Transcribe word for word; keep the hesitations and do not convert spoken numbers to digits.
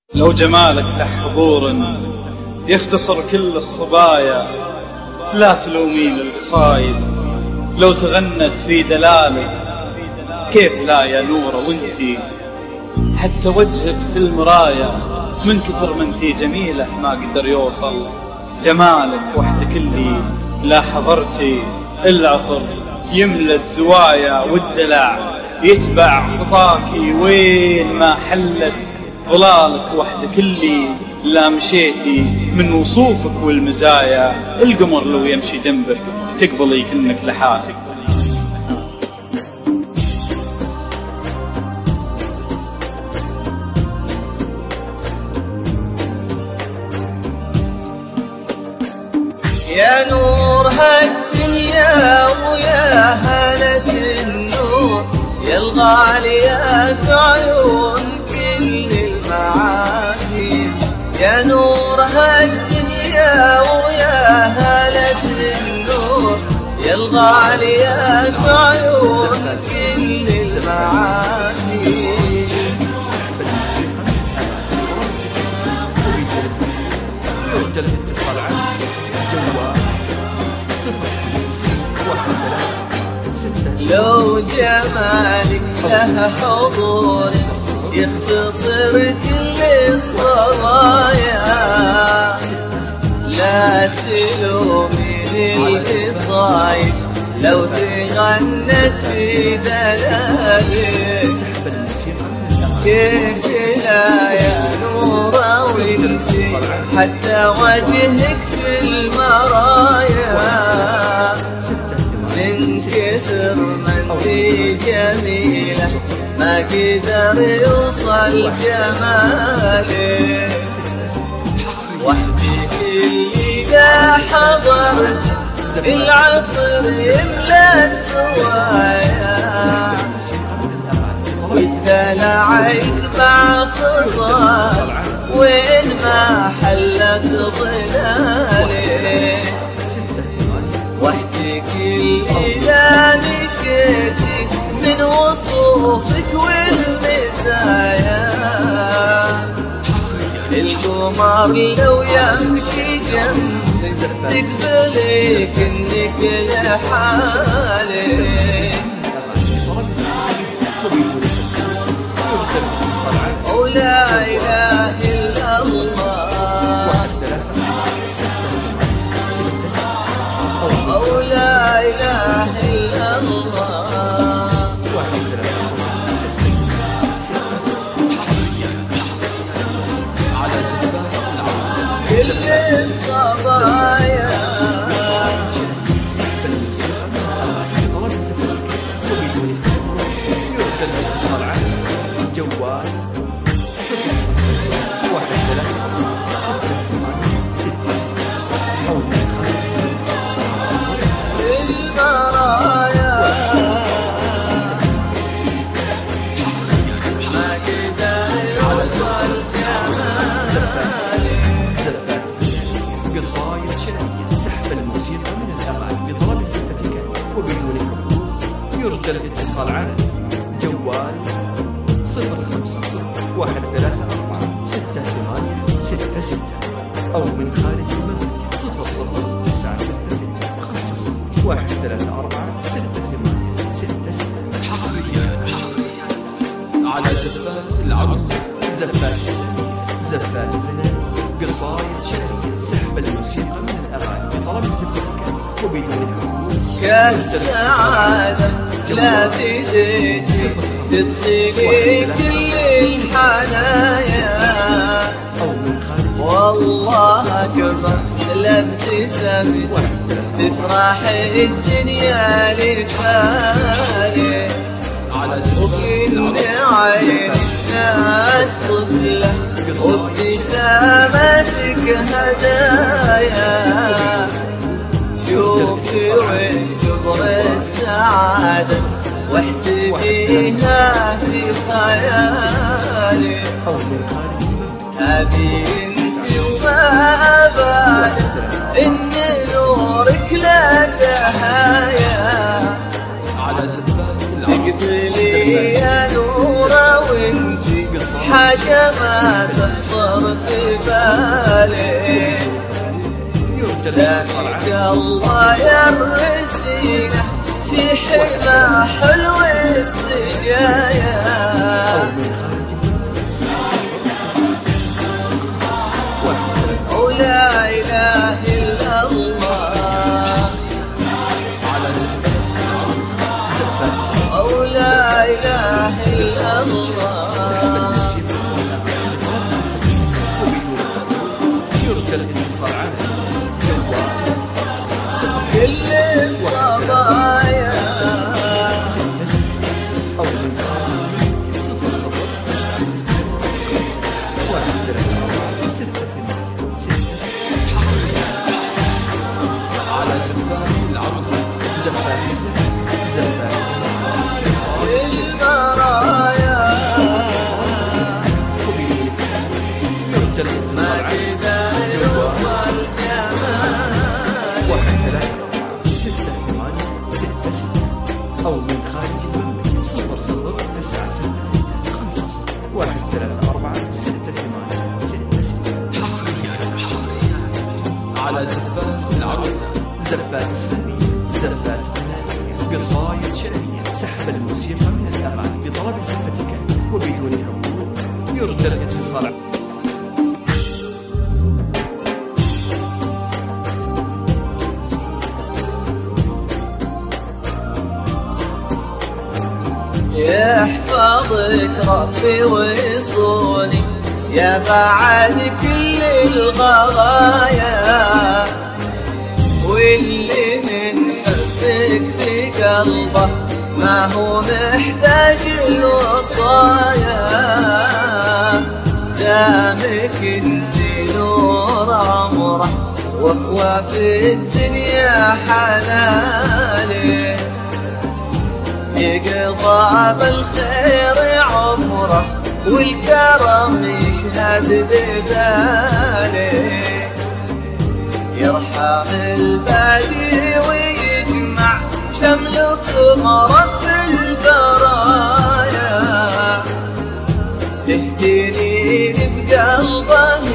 لو جمالك له حضور يختصر كل الصبايا، لا تلومين القصايد لو تغنت في دلالك. كيف لا يا نورة وانتي حتى وجهك في المرايا، من كثر ما انتي جميلة ما قدر يوصل جمالك وحدك اللي لا حضرتي. العطر يملى الزوايا والدلع يتبع خطاكي، وين ما حلت ظلالك وحدك اللي لا مشيتي من وصوفك والمزايا. القمر لو يمشي جنبك تقبلي كأنك لحالك. يا نور هالدنيا ويا هالة النور، يا الغالية في عيون كل المعاني. يا نور هالدنيا ويا هالة النور، يا الغالية في عيون كل المعاني. لو جمالك له حضور يختصر كل الصبايا، لا تلومين القصايد لو تغنت في دلالك. كيف لا يا نورة وانتي حتى وجهك في المرايا، من كثر ما انتي جميلة ما قدر يوصل جمالك. وحدك اللي إذا حضرت العطر يملى الزوايا، واذا مع خضار وين ما حلت ظلالك. وحدك إذا مشيتي من وصوفك والمزايا، القمر لو يمشي جنبك تقبلي كأنك لحالك. ولا إله إلا الله، أو لا إله إلا الله. كل الصبايا جوال قصايد شعرية سحب الموسيقى من الأمان بضرب الزفة وبدون حضور. يرجى الاتصال على جوال صفر خمسة واحد ثلاثة أربعة ستة ثمانية ستة ستة، أو من خارج المملكة صفر صفر تسعة ستة ستة خمسة صفر واحد ثلاثة أربعة ستة ثمانية ستة ستة. حصريا حصريا على زفات العروس، زفات السنة، زفات الغناء، قصايد شعرية سحب الموسيقى من الأغاني بطلب الزفة وبدون حضور. كالسعادة لا بديتي تدخلي كل الحنايا، والله أكبر لابتسامتي تفرح الدنيا لفالك. وكل عين ناس طفلة وابتسامتك هدايا، شوفي وش كبر السعادة واحسبيها في خيالك. هذه انت وما أبالي ان نورك لا دهايا، تقتلي يا نورة وانتي حاجة ما تخطر في بالي، لكن الله يرزقنا في حما حلو السجايا. ولا إله إلا الله، أو لا إله إلا الله. كل الصبايا على ذباب العروسة زفات زفات المرايا يرد الاتصال على جوال واحد ثلاثة ستة ثمانية ستة ستة أو من خارج المملكة صفر صفر تسعة ستة ستة خمسة صفر واحد ثلاثة أربعة ستة ثمانية ستة ستة. حصريا حصريا على زفات العروسة زفات إسلامية زفات فنانية قصايد شعرية سحب الموسيقى من الأمان بطلب زفتك وبدون حقوق. يرجى الاتصال. يحفظك ربي ويصوني يا بعد كل الغايا، واللي من حبك في قلبه ما هو محتاج الوصايا. دامك انت نور عمره وهو في الدنيا حلالي، يقضى بالخير عمره والكرم يشهد بذلك. يرحم البادي ويجمع شملكم رب البرايا، تهديني بقلبه